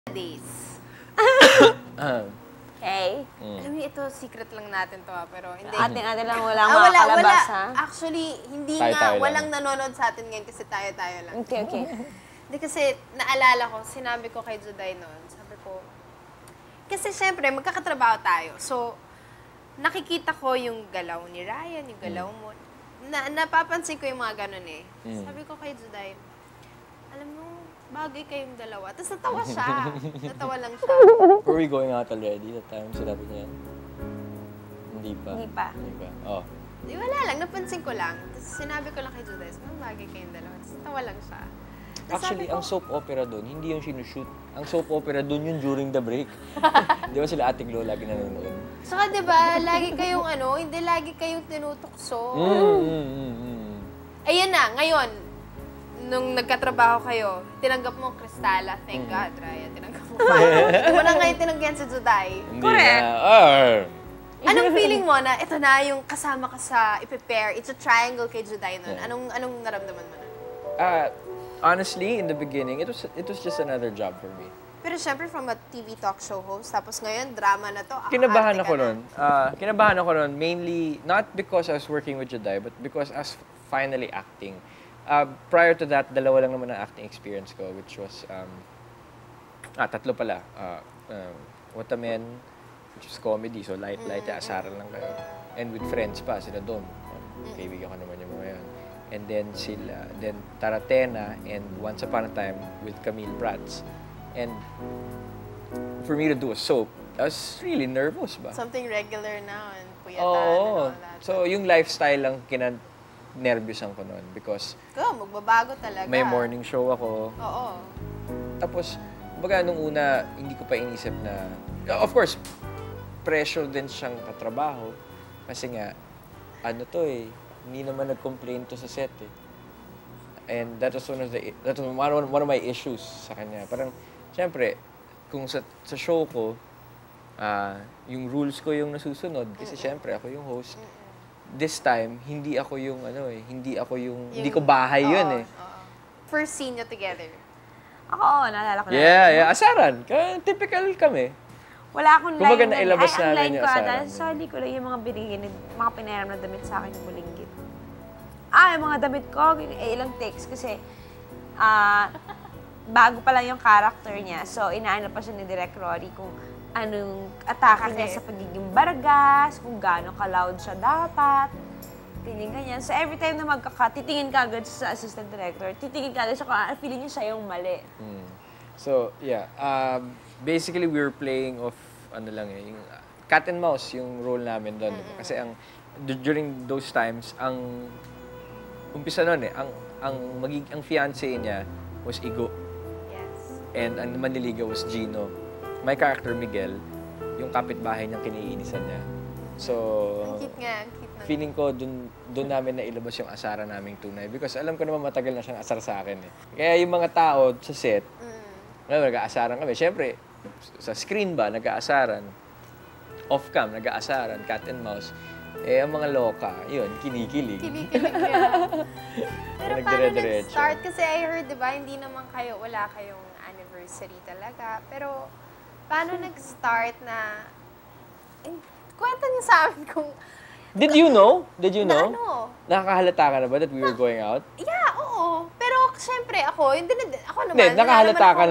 days. Okay. Alam niyo, ito, secret lang natin to pero hindi. Ating-ating lang, walang makakalabas, ha? Actually, hindi walang nanonood sa atin ngayon kasi tayo-tayo lang. Okay. Hindi kasi, naalala ko, sinabi ko kay Juday noon, sabi ko, kasi syempre, magkakatrabaho tayo. So, nakikita ko yung galaw ni Ryan, yung galaw mo. Napapansin ko yung mga ganun eh. Sabi ko kay Juday, alam mo, bagay kayong dalawa. Tapos natawa siya. Natawa lang siya. Were we going out already that time? Sinabi niya? Hindi pa. Oh. Di, wala lang. Napansin ko lang. Tapos sinabi ko lang kay Juday, bagay kayong dalawa. Tapos natawa lang siya. Tapos actually, ang soap opera doon, hindi yung sinushoot. Ang soap opera doon yung during the break. Di ba sila Ate Glo lagi nanonood? Saka di ba, lagi kayong hindi lagi kayong tinutukso. Ayan na, ngayon, nung nagkatrabaho kayo, tinanggap mo Krystala. Thank God, Ryan. Tinanggap mo. Hindi mo na ngayon tinanggihan si Juday. Correct. Anong feeling mo na ito na yung kasama ka sa i-prepare, it's a triangle kay Juday nun? Anong naramdaman mo na? Honestly, in the beginning, it was just another job for me. Pero syempre from a TV talk show host, tapos ngayon drama na to. Kinabahan ako nun. Kinabahan ako nun mainly, not because I was working with Juday, but because I was finally acting. Prior to that, dalawa lang naman ang acting experience ko, which was, tatlo pala. What a Man, which is comedy, so light, asaran lang kayo. And with friends pa, sila doon. Kaibigan ko naman yung mga yan. And then Taratena, and Once Upon a Time with Camille Prats. And for me to do a soap, I was really nervous ba? Something regular now, and puyatan and all that. So yung lifestyle lang nervyusan ko noon because magbabago talaga. May morning show ako. Oo. Tapos, baga nung una, hindi ko pa inisip na, of course, pressure din siyang katrabaho. Kasi nga, hindi naman nag-complain to sa set eh. And that was one of my issues sa kanya. Parang, syempre, kung sa show ko, yung rules ko yung nasusunod. Kasi syempre, ako yung host. This time, hindi ko bahay yun eh. First scene nyo together? Ako, naalala ko na. Yeah, asaran. Typical kami. Wala akong line. Kumbaga nailabas ang namin line yung ko asaran. Sorry ko lang yung mga mga pinahiram na damit sa akin yung bulinggit. Yung mga damit ko, ilang takes kasi bago pa lang yung character niya. So, inaano pa siya ni Direk Rory kung anong atake niya sa pagiging bargas, kung gaano ka-loud siya dapat, ganyan. So, every time na titingin ka agad sa assistant director, titingin ka agad siya kung feeling niya siya yung mali. So, yeah. Basically, we were playing of, yung cat and mouse yung role namin doon. Kasi during those times, umpisa nun ang fiancé niya was Igo. Yes. And ang manliligaw was Gino. My character, Miguel, yung kapitbahay niyang kiniinisan niya. So, ang cute nga, feeling ko dun namin nailabas yung asara naming tunay. Because alam ko naman matagal na siyang asar sa akin eh. Kaya yung mga tao sa set, nag-aasaran kami. Siyempre, sa screen ba, nag-aasaran. Off-cam, nag-aasaran, cat and mouse. Ang mga loka, yun, kinikilig. Kinikilig yan. Pero paano nag-start? Kasi I heard, di ba, wala kayong anniversary talaga. Pero, paano nag-start na, kwento niyo sa amin kung... Did you know? Na ano? Nakakahalata ka na ba that we were going out? Yeah, oo. Pero, syempre, ako naman. Hindi, nakahalata ka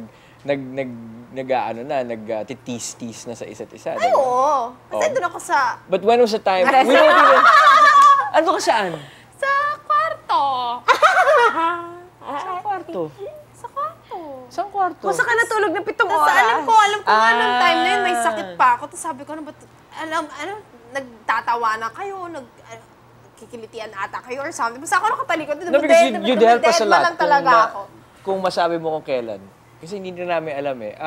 na nag-tis-tis na sa isa't isa. Ay, oo. Kasi doon ako sa... But when was the time? We don't even... Ano ka saan? Sa kwarto. Sa kwarto? Sa kwarto. Saan kwarto? Kung saan ka natulog ng 7 oras? Alam ko nga nung time na yun, may sakit pa ako. Tapos sabi ko, nagtatawanan kayo, kikilitian ata kayo or something. Basta ako nakatalikod. No, because you'd help us a lot lang talaga ako. Kung masabi mo kung kailan. Kasi hindi na namin alam eh.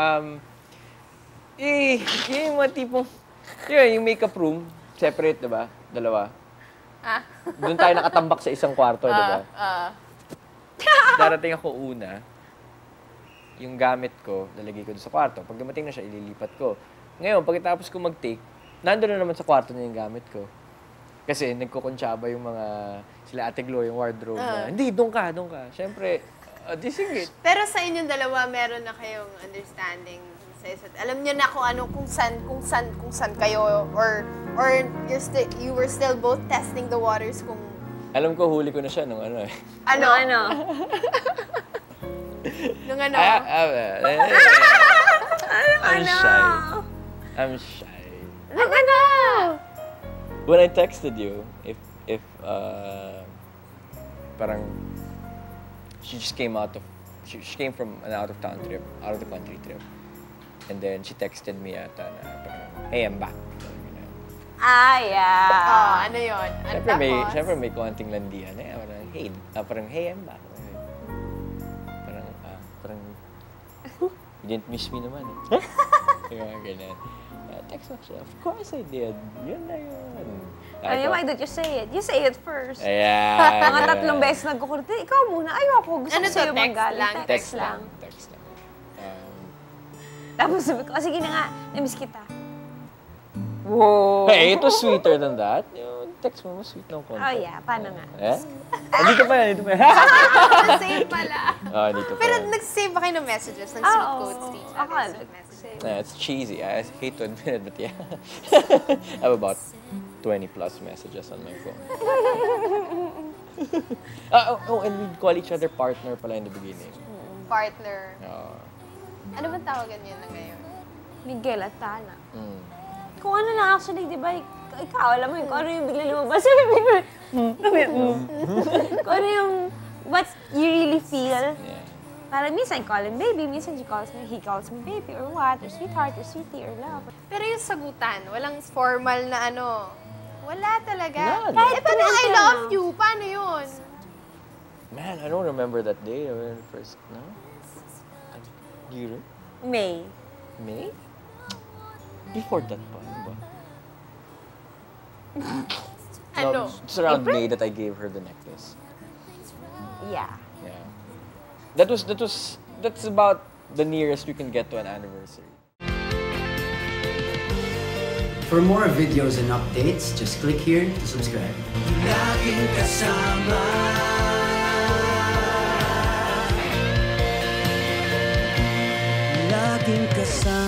Yung mga tipong, yung makeup room, separate, diba? Dalawa. Doon tayo nakatambak sa isang kwarto, diba? Darating ako una, yung gamit ko, lalagay ko doon sa kwarto. Pag dumating na siya, ililipat ko. Ngayon, pagkatapos ko mag-take, nandun na naman sa kwarto niya yung gamit ko. Kasi nagkukuntsaba yung mga, sila Ate Glo, yung wardrobe na, hindi, doon ka. Siyempre, Di sige. Pero sa inyong dalawa, meron na kayong understanding sa isa't. Alam niyo na kung ano, kung saan kayo, or you were still both testing the waters kung... Alam ko, huli ko na siya nung ano eh. Ano? Nung ano? I'm shy. Ano? When I texted you, if parang she just came she came from an out of the country trip, and then she texted me ata na parang, hey, I'm back. Yeah. Ano yun? Siyempre may konting landian. Parang, hey, I'm back. Parang, you didn't miss me naman eh. Yung ganyan. Text mo siya, of course I did. Yun na yun. Why did you say it? You say it first. Ayan. Mga 3 beses nagkukulit. Ikaw muna, ayoko. Gusto ko sa'yo magaling. Text lang. Tapos sabi ko, sige na nga, namiss kita. Whoa! Hey, it was sweeter than that. Yung text mo, mas sweet ng konti. Oh yeah, paano nga? Dito pa yan. Save pala. Dito pa Pero yan. nag-save ba kayo ng messages? Nag-sweet quotes to each other? It's cheesy. I hate to admit it, but yeah. I have about 20 plus messages on my phone. And we'd call each other partner pala in the beginning. Partner. Ano bang tawagan yun na ngayon? Miguel at Tana. Kung ano na actually, di ba, ikaw, alam mo yun, kung ano yung bigla lumabas, kung ano yung, what you really feel. Yeah. Parang minsan I call him baby, minsan he calls me baby, or what, or sweetheart, or sweetie, or love. Pero yung sagutan, walang formal na ano, wala talaga. None. Ito na I love you, paano yun? Man, I don't remember that day when first, no? Do you May. May? Before that pa, ano ba? Ano? It's around May that I gave her the necklace. Yeah. Yeah. That's about the nearest we can get to an anniversary. For more videos and updates, just click here to subscribe. Laging kasama. Laging kasama.